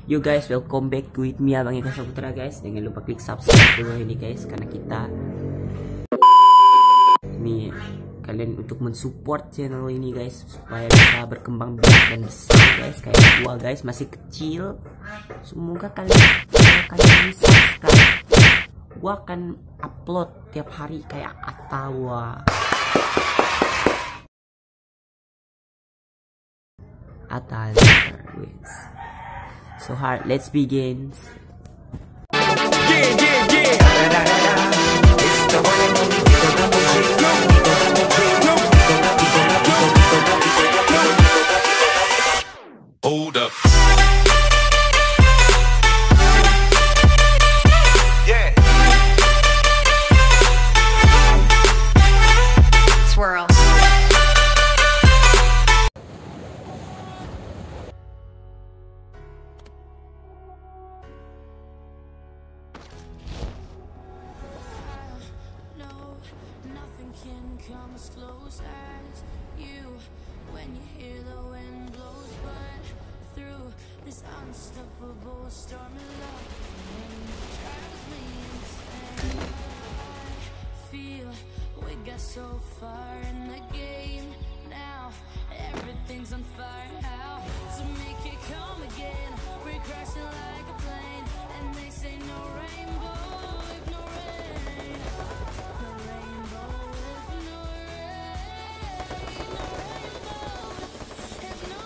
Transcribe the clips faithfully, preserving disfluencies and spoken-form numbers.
Yo guys, welcome back with me Abang Eka Saputra guys. Jangan lupa klik subscribe dulu ini guys, karena kita ini kalian untuk mensupport channel ini guys supaya bisa berkembang biak dan besar guys. Kayak gua guys masih kecil. Semoga kalian kalian bisa subscribe. Gua akan upload tiap hari kayak Atawa. Atal wins. So hard, let's begin. Yeah, yeah, yeah. Da, da, da, da. It's the one and only Double G. Double G. Hold up. Yeah. Swirl. Nothing can come as close as you when you hear the wind blows, but through this unstoppable storm of love drives me insane. I feel we got so far in the game now, everything's on fire. How to make it come again? We're crashing like a plane, and they say no rainbow if no rain. No rainbow if no rain. No rainbow if no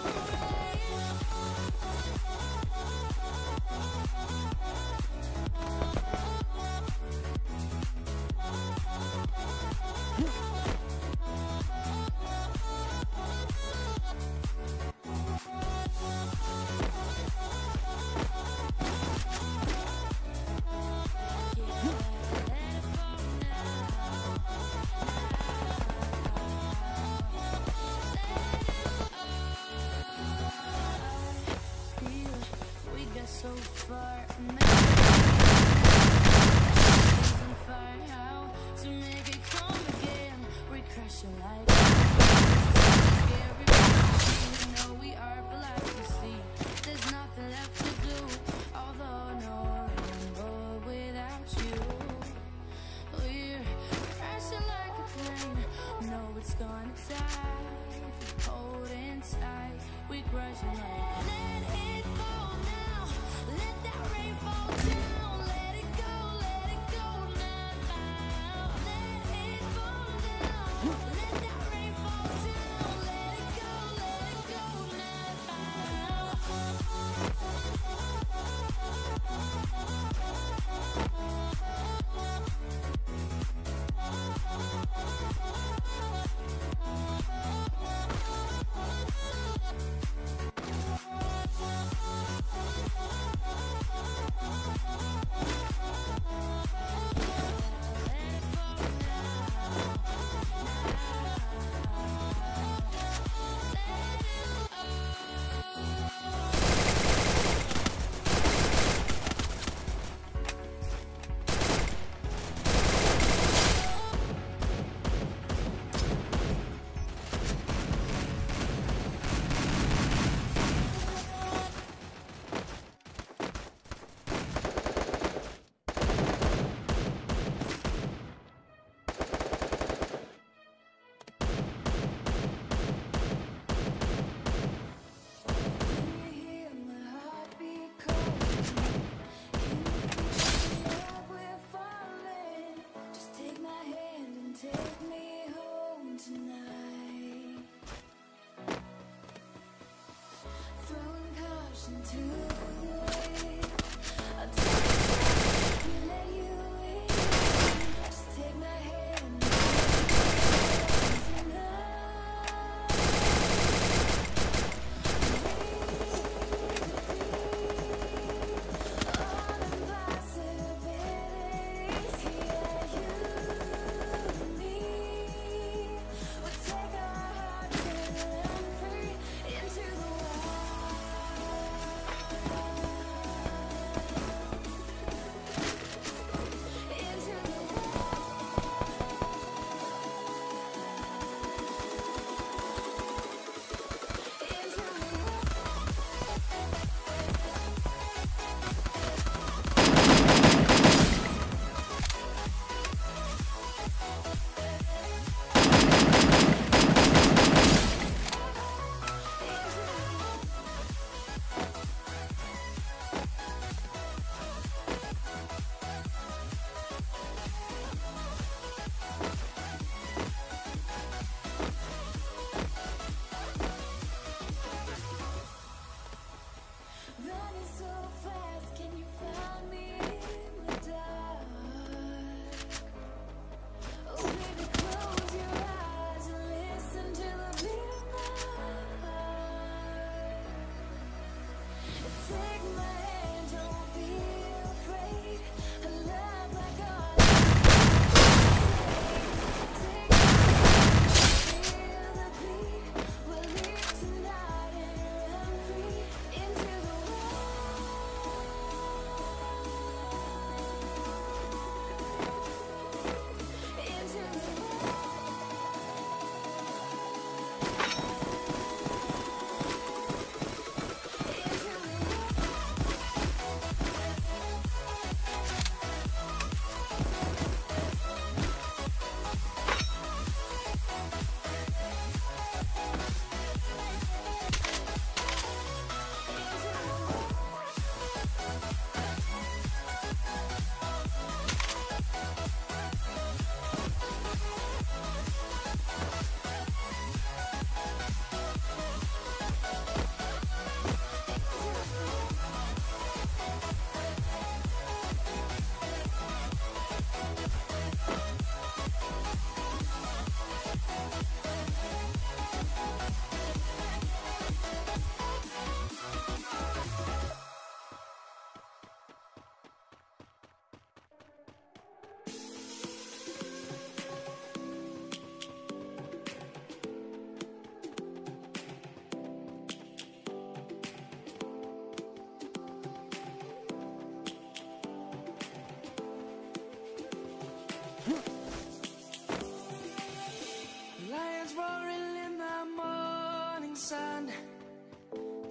so far and then on fire. How to make it come again? We're crashing like scary. We know we are for life, you see. There's nothing left to do, although no rainbow without you. We're crashing like a plane. No, it's gonna die. Holding tight, we're crashing like let it go now. Let that rain fall down. Let it go, let it go now. Let it fall down. Let that rain fall down. Let it go, let it go now.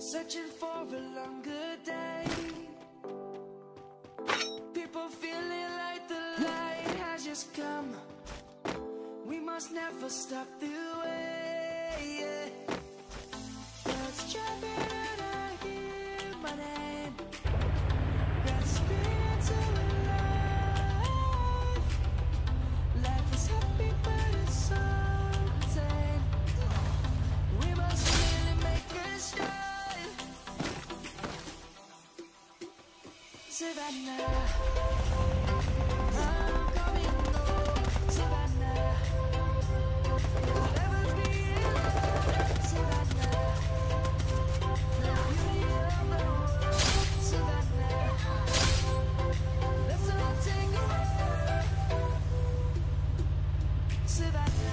searching for a longer day. People feeling like the light has just come. We must never stop the way. Yeah. Let's jump in and I hear my name. Let's spin into a life. Life is happy but it's so insane. We must really make a start. Savannah, I'm coming home. Savannah, we'll never be alone. Savannah, the beauty of the world. Savannah, let's all take a ride. Savannah.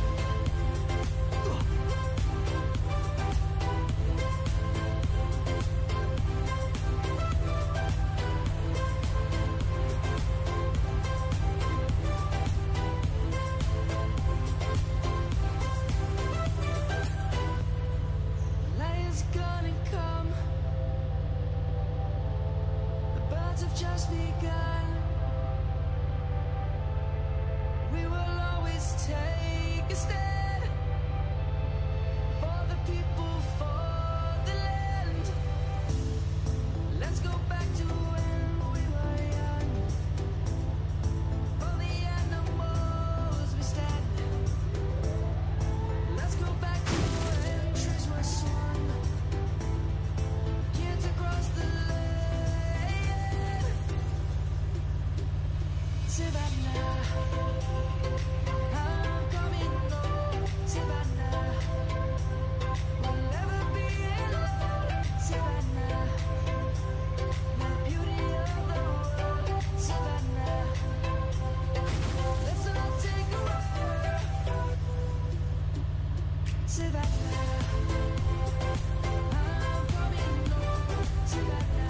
Lion's gonna come. The birds have just begun. We will always take a stand for the people, for the land. Let's go back to when we were young. For the animals we stand. Let's go back to when trees were swung. Kids across the land. Savannah, I'm coming home. Savannah, we'll never be alone. Savannah, the beauty of the world. Savannah, let's all take a ride. Savannah, I'm coming home. Savannah.